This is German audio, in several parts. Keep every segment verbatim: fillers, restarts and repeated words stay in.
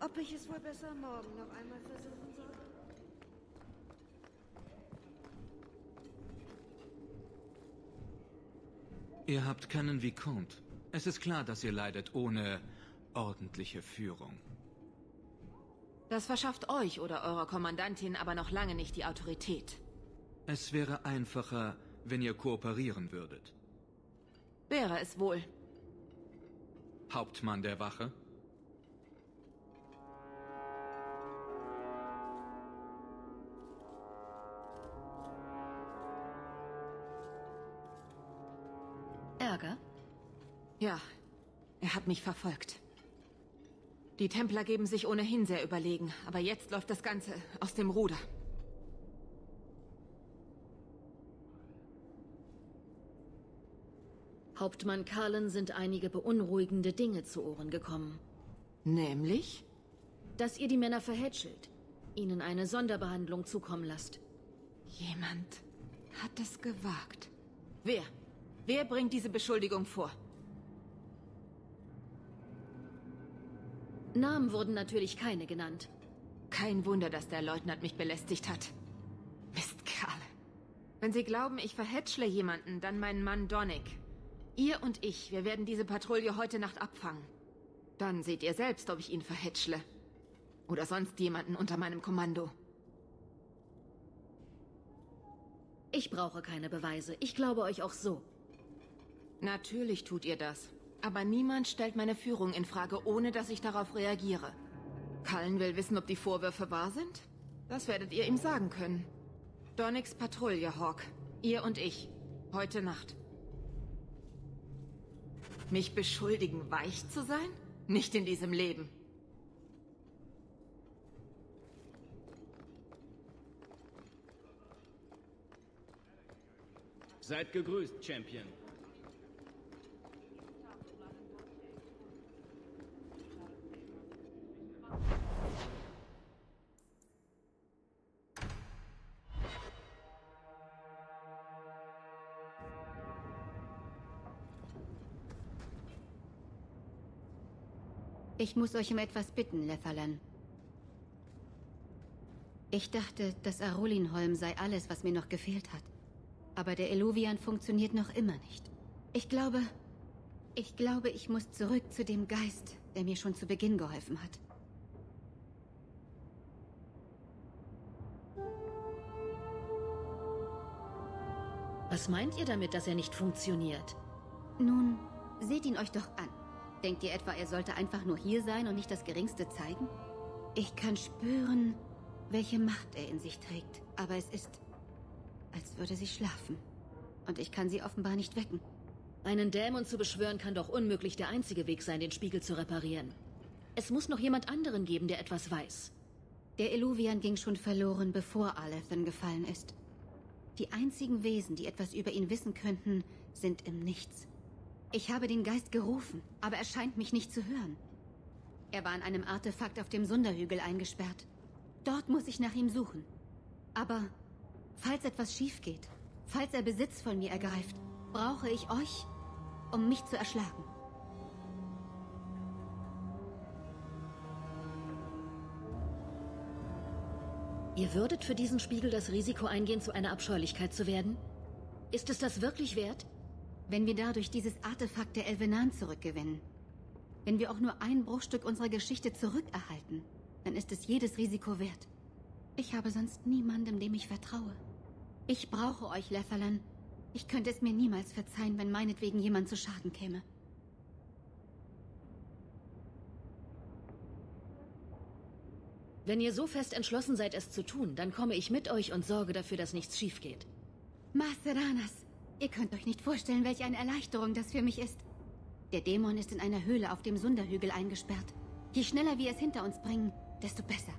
ob ich es wohl besser morgen noch einmal versuchen soll? Ihr habt keinen Vicomte. Es ist klar, dass ihr leidet ohne ordentliche Führung. Das verschafft euch oder eurer Kommandantin aber noch lange nicht die Autorität. Es wäre einfacher, wenn ihr kooperieren würdet. Wäre es wohl. Hauptmann der Wache? Ärger? Ja, er hat mich verfolgt. Die Templer geben sich ohnehin sehr überlegen, aber jetzt läuft das Ganze aus dem Ruder. Hauptmann Cullen sind einige beunruhigende Dinge zu Ohren gekommen. Nämlich? Dass ihr die Männer verhätschelt, ihnen eine Sonderbehandlung zukommen lasst. Jemand hat es gewagt. Wer? Wer bringt diese Beschuldigung vor? Namen wurden natürlich keine genannt. Kein Wunder, dass der Leutnant mich belästigt hat. Mistkerle. Wenn Sie glauben, ich verhätschle jemanden, dann meinen Mann Donnick. Ihr und ich, wir werden diese Patrouille heute Nacht abfangen. Dann seht ihr selbst, ob ich ihn verhätschle. Oder sonst jemanden unter meinem Kommando. Ich brauche keine Beweise. Ich glaube euch auch so. Natürlich tut ihr das. Aber niemand stellt meine Führung in Frage, ohne dass ich darauf reagiere. Cullen will wissen, ob die Vorwürfe wahr sind? Das werdet ihr ihm sagen können. Donnicks Patrouille, Hawk. Ihr und ich. Heute Nacht. Mich beschuldigen, weich zu sein? Nicht in diesem Leben. Seid gegrüßt, Champion. Ich muss euch um etwas bitten, Letherlan. Ich dachte, das Arulinholm sei alles, was mir noch gefehlt hat. Aber der Eluvian funktioniert noch immer nicht. Ich glaube... Ich glaube, ich muss zurück zu dem Geist, der mir schon zu Beginn geholfen hat. Was meint ihr damit, dass er nicht funktioniert? Nun, seht ihn euch doch an. Denkt ihr etwa, er sollte einfach nur hier sein und nicht das Geringste zeigen? Ich kann spüren, welche Macht er in sich trägt. Aber es ist, als würde sie schlafen. Und ich kann sie offenbar nicht wecken. Einen Dämon zu beschwören kann doch unmöglich der einzige Weg sein, den Spiegel zu reparieren. Es muss noch jemand anderen geben, der etwas weiß. Der Eluvian ging schon verloren, bevor Alethan gefallen ist. Die einzigen Wesen, die etwas über ihn wissen könnten, sind im Nichts. Ich habe den Geist gerufen, aber er scheint mich nicht zu hören. Er war in einem Artefakt auf dem Sunderhügel eingesperrt. Dort muss ich nach ihm suchen. Aber falls etwas schief geht, falls er Besitz von mir ergreift, brauche ich euch, um mich zu erschlagen. Ihr würdet für diesen Spiegel das Risiko eingehen, zu einer Abscheulichkeit zu werden? Ist es das wirklich wert? Wenn wir dadurch dieses Artefakt der Elvenan zurückgewinnen, wenn wir auch nur ein Bruchstück unserer Geschichte zurückerhalten, dann ist es jedes Risiko wert. Ich habe sonst niemandem, dem ich vertraue. Ich brauche euch, Letherlan. Ich könnte es mir niemals verzeihen, wenn meinetwegen jemand zu Schaden käme. Wenn ihr so fest entschlossen seid, es zu tun, dann komme ich mit euch und sorge dafür, dass nichts schief geht. Maseranas, ihr könnt euch nicht vorstellen, welche eine Erleichterung das für mich ist. Der Dämon ist in einer Höhle auf dem Sunderhügel eingesperrt. Je schneller wir es hinter uns bringen, desto besser.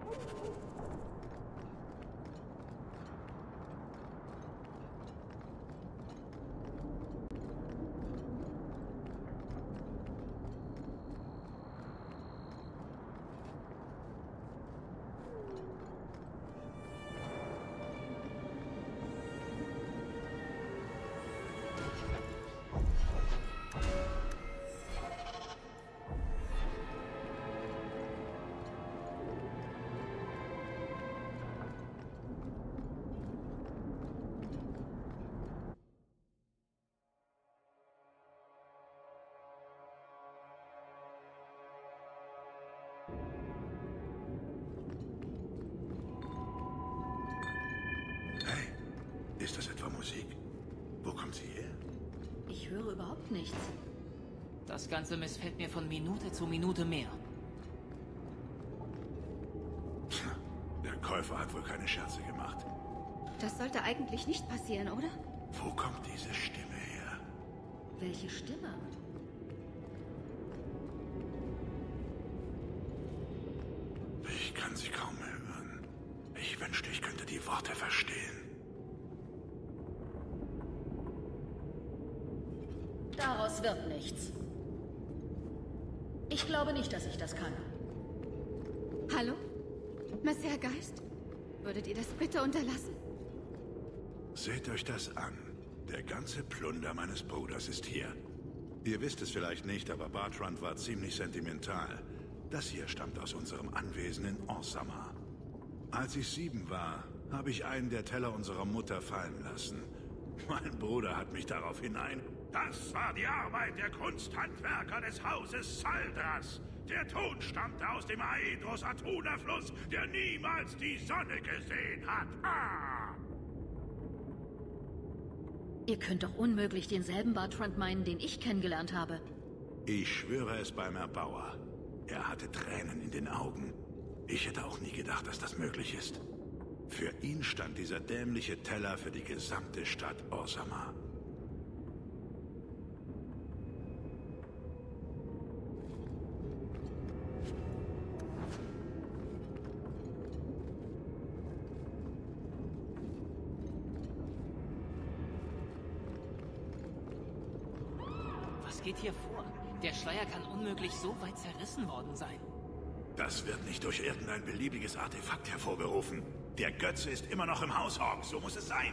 Ist das etwa Musik? Wo kommt sie her? Ich höre überhaupt nichts. Das Ganze missfällt mir von Minute zu Minute mehr. Tja, der Käufer hat wohl keine Scherze gemacht. Das sollte eigentlich nicht passieren, oder? Wo kommt diese Stimme her? Welche Stimme? Ich kann sie kaum hören. Ich wünschte, ich könnte die Worte verstehen. Daraus wird nichts. Ich glaube nicht, dass ich das kann. Hallo? Monsieur Geist? Würdet ihr das bitte unterlassen? Seht euch das an. Der ganze Plunder meines Bruders ist hier. Ihr wisst es vielleicht nicht, aber Bartrand war ziemlich sentimental. Das hier stammt aus unserem Anwesen in Orzammar. Als ich sieben war, habe ich einen der Teller unserer Mutter fallen lassen. Mein Bruder hat mich darauf hinein... Das war die Arbeit der Kunsthandwerker des Hauses Saldras. Der Ton stammte aus dem Aedros Atuna-Fluss, der niemals die Sonne gesehen hat. Ah! Ihr könnt doch unmöglich denselben Bartrand meinen, den ich kennengelernt habe. Ich schwöre es beim Erbauer. Er hatte Tränen in den Augen. Ich hätte auch nie gedacht, dass das möglich ist. Für ihn stand dieser dämliche Teller für die gesamte Stadt Orzammar. Was geht hier vor? Der Schleier kann unmöglich so weit zerrissen worden sein. Das wird nicht durch irgendein beliebiges Artefakt hervorgerufen. Der Götze ist immer noch im Haus, Hawk. So muss es sein.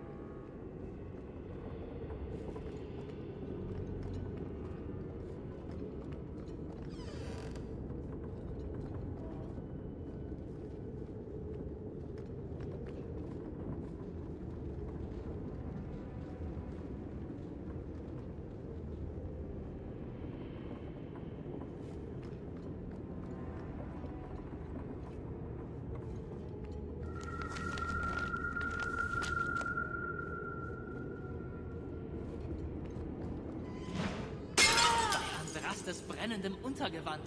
Des brennendem Untergewand.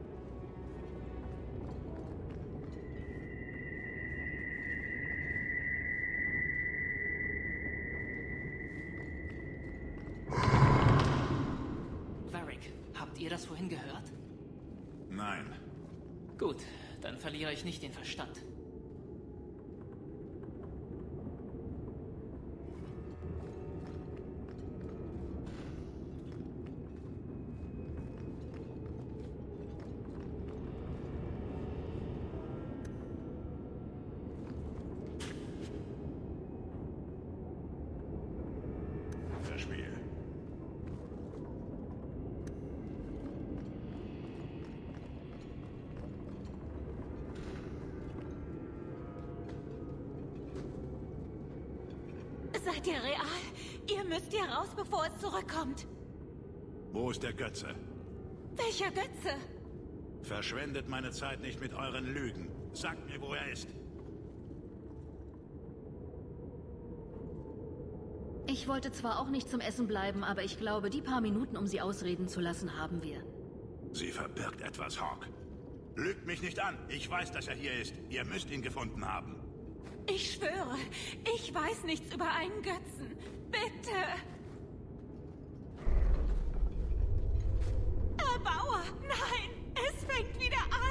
Varric, habt ihr das vorhin gehört? Nein. Gut, dann verliere ich nicht den Verstand. Seid ihr real? Ihr müsst hier raus, bevor es zurückkommt. Wo ist der Götze? Welcher Götze? Verschwendet meine Zeit nicht mit euren Lügen. Sagt mir, wo er ist. Ich wollte zwar auch nicht zum Essen bleiben, aber ich glaube, die paar Minuten, um sie ausreden zu lassen, haben wir. Sie verbirgt etwas, Hawk. Lügt mich nicht an. Ich weiß, dass er hier ist. Ihr müsst ihn gefunden haben. Ich schwöre, ich weiß nichts über einen Götzen. Bitte! Erbauer, nein! Es fängt wieder an!